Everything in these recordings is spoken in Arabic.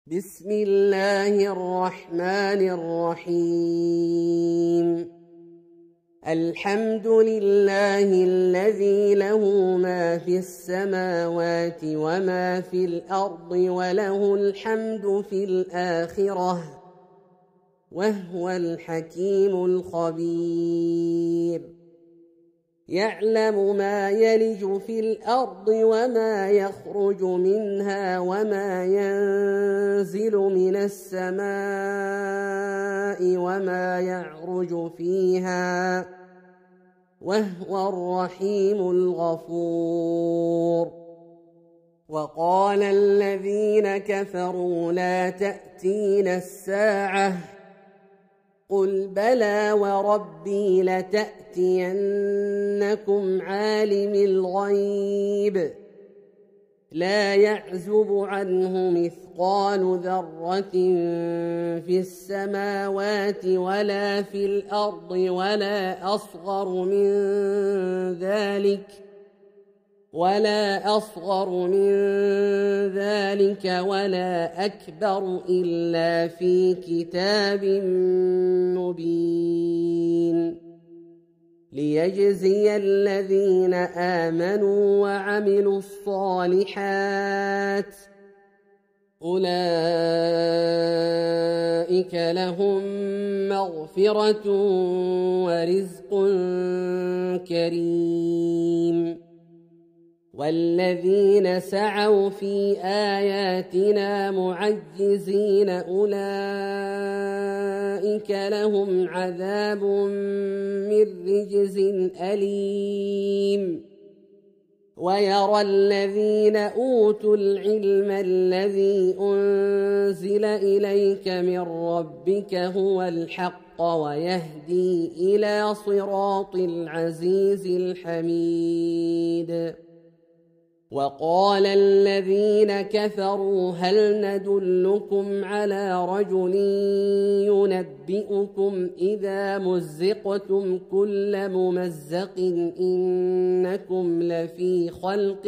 بسم الله الرحمن الرحيم. الحمد لله الذي له ما في السماوات وما في الأرض وله الحمد في الآخرة وهو الحكيم الخبير. يعلم ما يلج في الأرض وما يخرج منها وما ينزل من السماء وما يعرج فيها وهو الرحيم الغفور. وقال الذين كفروا لا تأتينا الساعة قل بلى وربي لتأتينكم عالم الغيب لا يعزب عنه مثقال ذرة في السماوات ولا في الأرض ولا أصغر من ذلك ولا أكبر إلا في كتاب مبين ليجزي الذين آمنوا وعملوا الصالحات أولئك لهم مغفرة ورزق كريم. والذين سعوا في آياتنا معجزين أولئك لهم عذاب من رجز أليم. ويرى الذين أوتوا العلم الذي أنزل إليك من ربك هو الحق ويهدي إلى صراط العزيز الحميد. وقال الذين كفروا هل ندلكم على رجل ينبئكم إذا مزقتم كل ممزق إنكم لفي خلق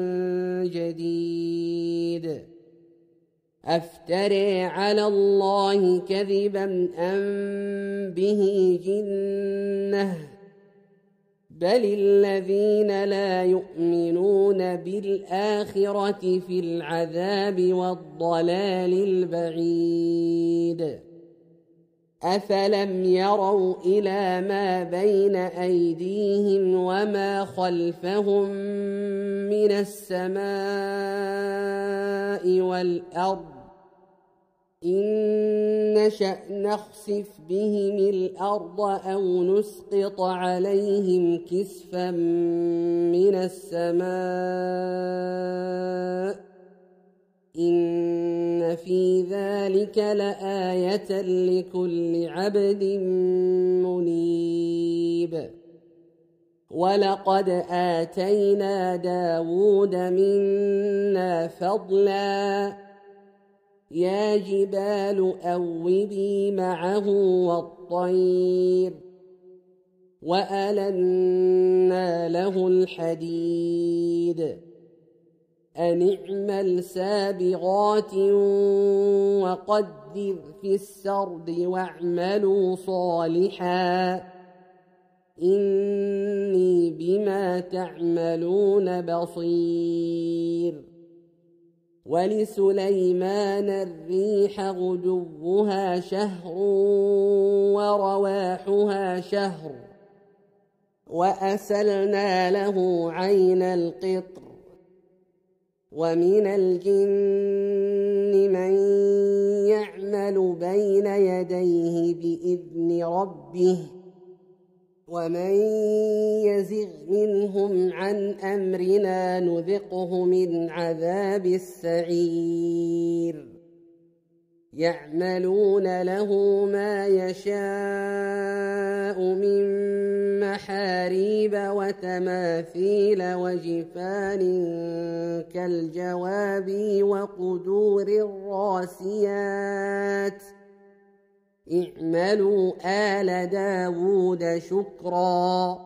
جديد أفتري على الله كذبا أم به جنة بل الذين لا يؤمنون بالآخرة في العذاب والضلال البعيد. أفلم يروا إلى ما بين أيديهم وما خلفهم من السماء والأرض إن نشأ نخسف بهم الأرض أو نسقط عليهم كسفا من السماء إن في ذلك لآية لكل عبد منيب. ولقد آتينا داود منا فضلا يا جبال أوبي معه والطير وألنا له الحديد أن اعمل سابغات وقدر في السرد واعملوا صالحا إني بما تعملون بصير. ولسليمان الريح غدوها شهر ورواحها شهر وأسلنا له عين القطر ومن الجن من يعمل بين يديه بإذن ربه ومن يزغ منهم عن أمرنا نذقه من عذاب السعير. يعملون له ما يشاء من محاريب وتماثيل وجفان كالجواب وقدور الراسيات اعملوا آل داود شكرا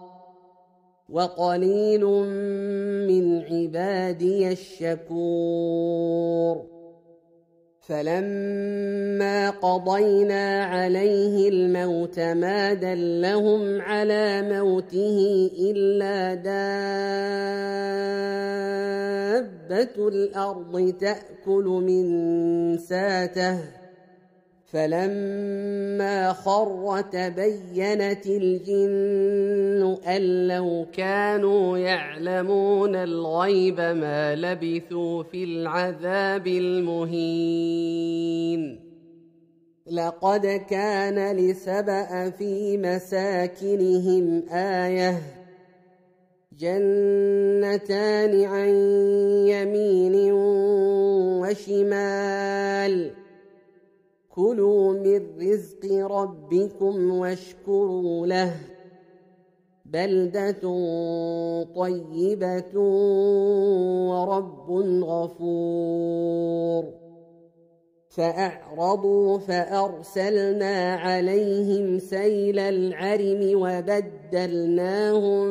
وقليل من عبادي الشكور فلما قضينا عليه الموت ما دلهم على موته إلا دابة الأرض تأكل من ساته فلما خر تبينت الجن أن لو كانوا يعلمون الغيب ما لبثوا في العذاب المهين لقد كان لسبأ في مساكنهم آية جنتان عن يمين وشمال كلوا من رزق ربكم واشكروا له بلدة طيبة ورب غفور فأعرضوا فأرسلنا عليهم سيل العرم وبدلناهم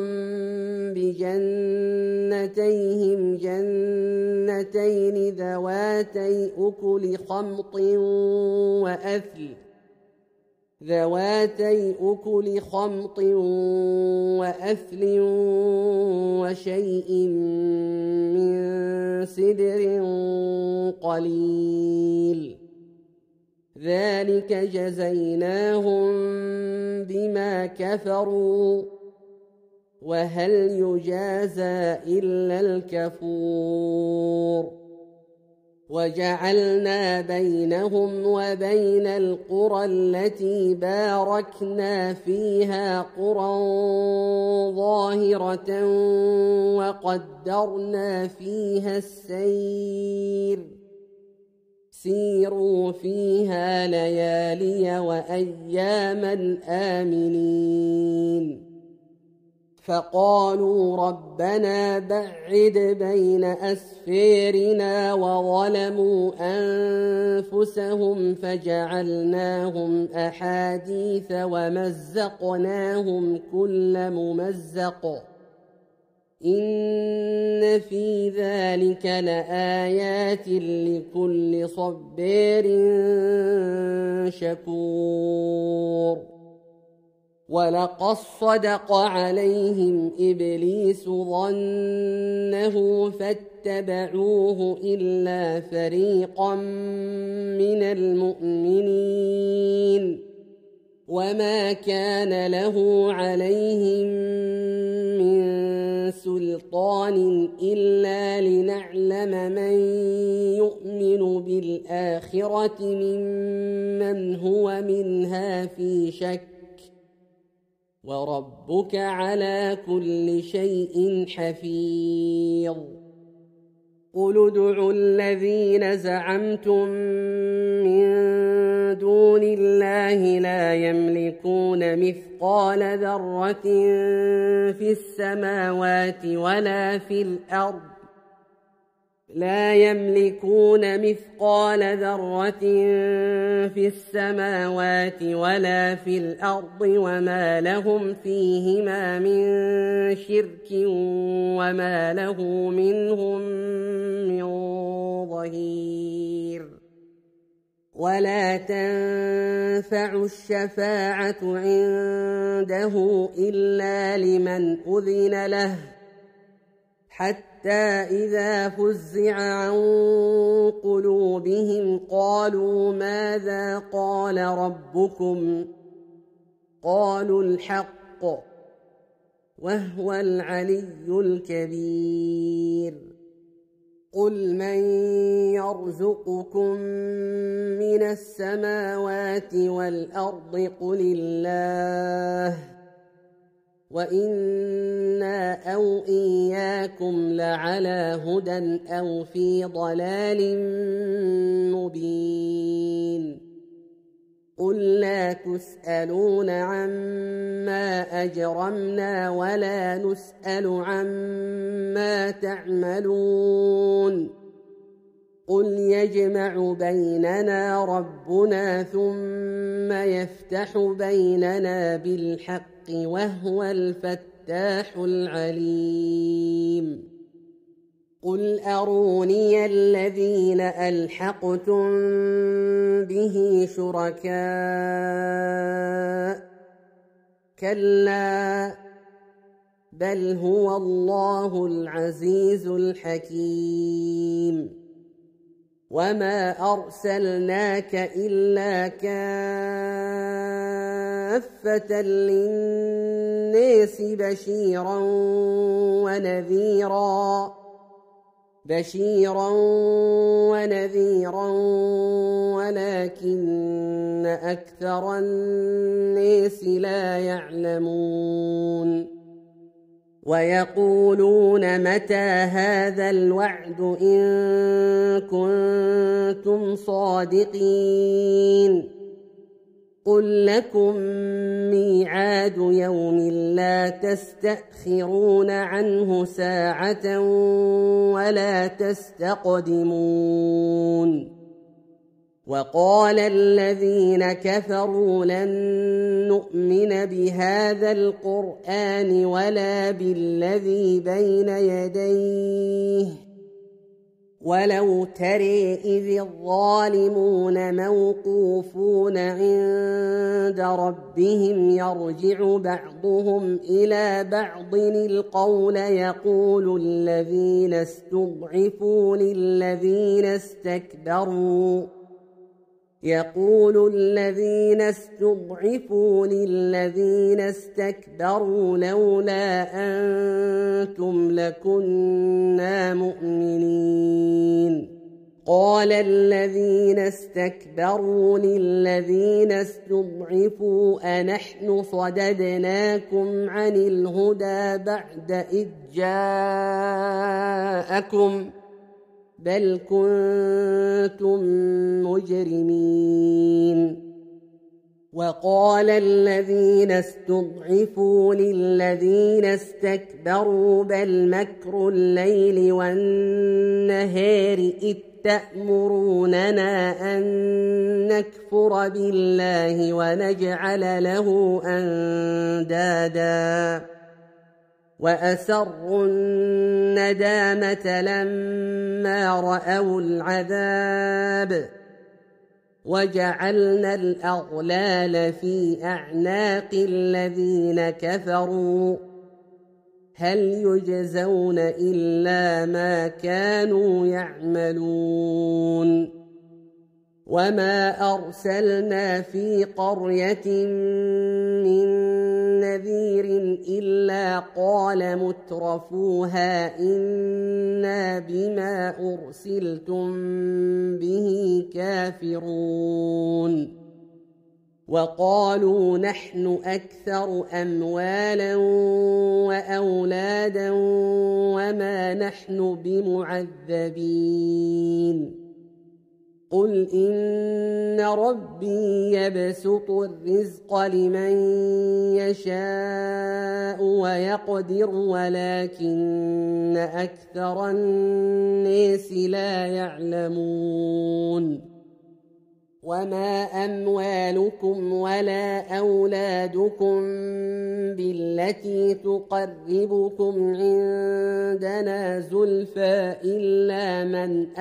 بجنتيهم جنتين ذواتي أكل خمط وأثل وشيء من سدر قليل ذلك جزيناهم بما كفروا وهل يجازى إلا الكفور وجعلنا بينهم وبين القرى التي باركنا فيها قرى ظاهرة وقدرنا فيها السير سيروا فيها ليالي وأياما آمنين فقالوا ربنا بعد بين أسفيرنا وظلموا أنفسهم فجعلناهم أحاديث ومزقناهم كل ممزق إن في ذلك لآيات لكل صبار شكور ولقد صدق عليهم إبليس ظنه فاتبعوه إلا فريقا من المؤمنين وما كان له عليهم من سلطان إلا لنعلم من يؤمن بالآخرة ممن هو منها في شك وربك على كل شيء حفيظ قل ادعوا الذين زعمتم من دون الله لا يملكون مثقال ذرة في السماوات ولا في الأرض لا يملكون مثقال ذرة في السماوات ولا في الأرض وما لهم فيهما من شرك وما له منهم من ظهير ولا تنفع الشفاعة عنده إلا لمن أذن له حتى إذا فزع عن قلوبهم قالوا ماذا قال ربكم قالوا الحق وهو العلي الكبير قل من يرزقكم من السماوات والأرض قل الله وإنا أو إياكم لعلى هدى أو في ضلال مبين قل لا تسألون عما أجرمنا ولا نسأل عما تعملون قل يجمع بيننا ربنا ثم يفتح بيننا بالحق وهو الفتاح العليم قل أروني الذين ألحقتم به شركاء كلا بل هو الله العزيز الحكيم وما أرسلناك إلا كافة للناس بشيرا ونذيرا ولكن أكثر الناس لا يعلمون ويقولون متى هذا الوعد إن كنتم صادقين قل لكم ميعاد يوم لا تستأخرون عنه ساعة ولا تستقدمون وقال الذين كفروا لن نؤمن بهذا القرآن ولا بالذي بين يديه ولو ترى إذ الظالمون موقوفون عند ربهم يرجع بعضهم إلى بعض القول يقول الذين استضعفوا للذين استكبروا لولا أنتم لكنا مؤمنين قال الذين استكبروا للذين استضعفوا أنحن صددناكم عن الهدى بعد إذ جاءكم بل كنتم مجرمين وقال الذين استضعفوا للذين استكبروا بل مكر الليل والنهار إذ تأمروننا أن نكفر بالله ونجعل له أندادا وأسروا الندامة لما رأوا العذاب وجعلنا الأغلال في أعناق الذين كفروا هل يجزون إلا ما كانوا يعملون وما أرسلنا في قرية من نذير إلا قال مترفوها إنا بما أرسلتم به كافرون وقالوا نحن أكثر أموالا وأولادا وما نحن بمعذبين قل إن ربي يبسط الرزق لمن يشاء ويقدر ولكن أكثر الناس لا يعلمون وما أموالكم ولا أولادكم بالتي تقربكم عندنا زلفى إلا من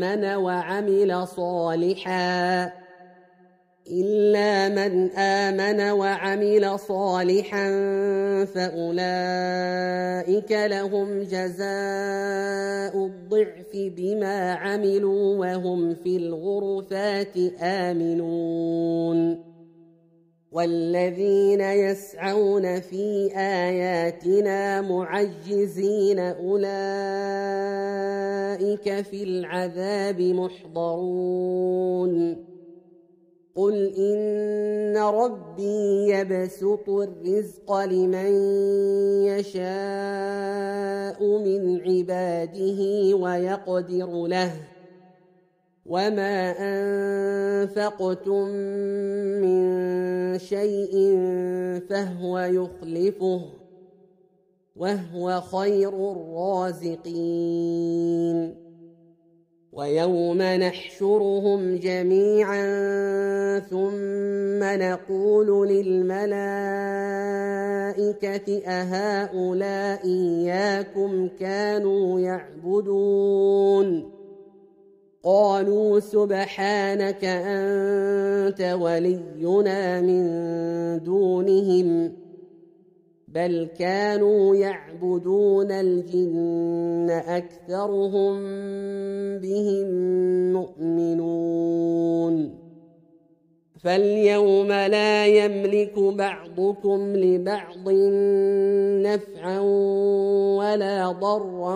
آمن وعمل صالحا فأولئك لهم جزاء الضعف بما عملوا وهم في الغرفات آمنون والذين يسعون في آياتنا معجزين أولئك في العذاب محضرون قل إن ربي يبسط الرزق لمن يشاء من عباده ويقدر له وما أنفقتم من شيء فهو يخلفه وهو خير الرازقين ويوم نحشرهم جميعا ثم نقول للملائكة أهؤلاء إياكم كانوا يعبدون قالوا سبحانك أنت ولينا من دونهم بل كانوا يعبدون الجن أكثرهم بهم مؤمنون فاليوم لا يملك بعضكم لبعض نفعا ولا ضرا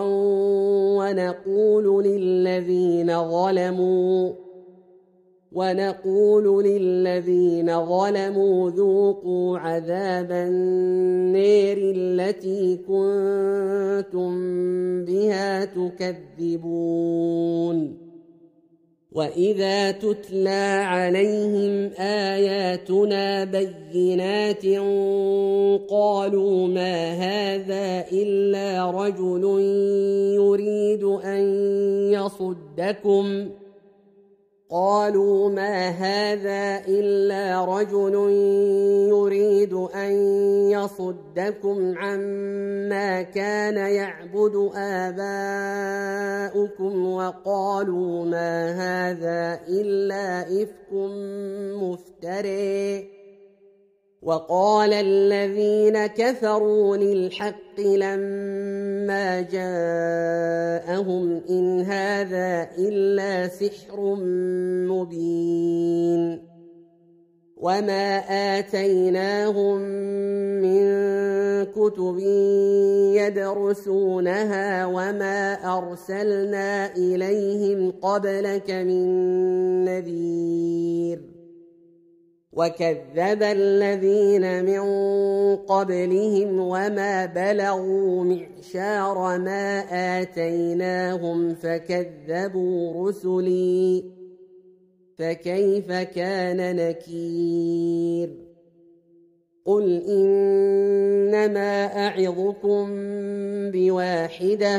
ونقول للذين ظلموا ذوقوا عذاب النار التي كنتم بها تكذبون وإذا تتلى عليهم آياتنا بينات قالوا ما هذا إلا رجل يريد أن يصدكم عما كان يعبد آباؤكم وقالوا ما هذا إلا إفك مفترى وقال الذين كفروا للحق لما جاءهم إن هذا إلا سحر مبين وما آتيناهم من كتب يدرسونها وما أرسلنا إليهم قبلك من نذير وكذب الذين من قبلهم وما بلغوا معشار ما آتيناهم فكذبوا رسلي فكيف كان نكير قل إنما أعظكم بواحدة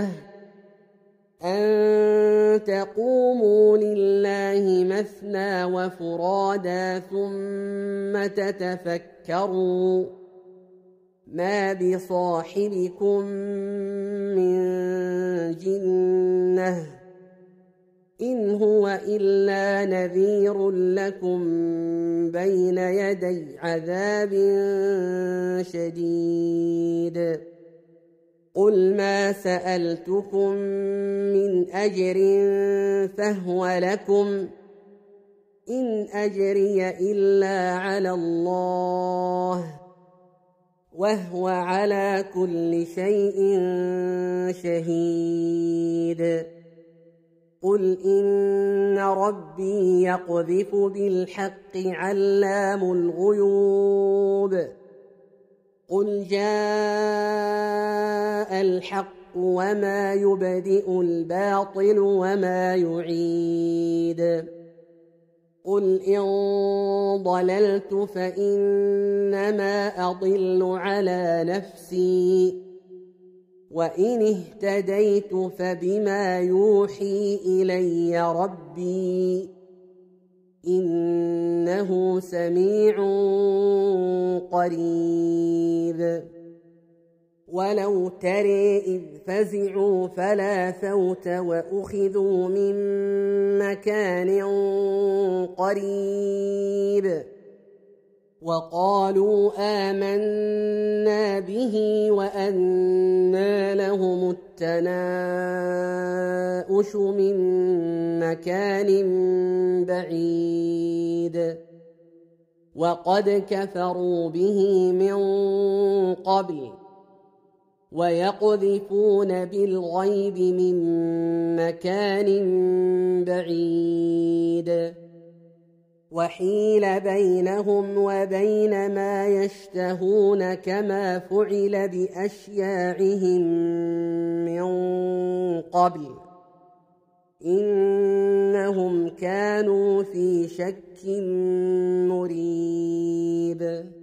أن تقوموا لله مثنى وفرادا ثم تتفكروا ما بصاحبكم من جنة إن هو إلا نذير لكم بين يدي عذاب شديد قل ما سألتكم من أجر فهو لكم إن أجري إلا على الله وهو على كل شيء شهيد قل إن ربي يقذف بالحق علام الغيوب قل جاء الحق وما يبدئ الباطل وما يعيد قل إن ضللت فإنما أضل على نفسي وإن اهتديت فبما يوحي إلي ربي إنه سميع قريب ولو ترى إذ فزعوا فلا فوت وأخذوا من مكان قريب وقالوا آمنا به وأنى لهم التناؤش من مكان بعيد وقد كفروا به من قبل ويقذفون بالغيب من مكان بعيد وحيل بينهم وبين ما يشتهون كما فعل بأشياعهم من قبل إنهم كانوا في شك مريب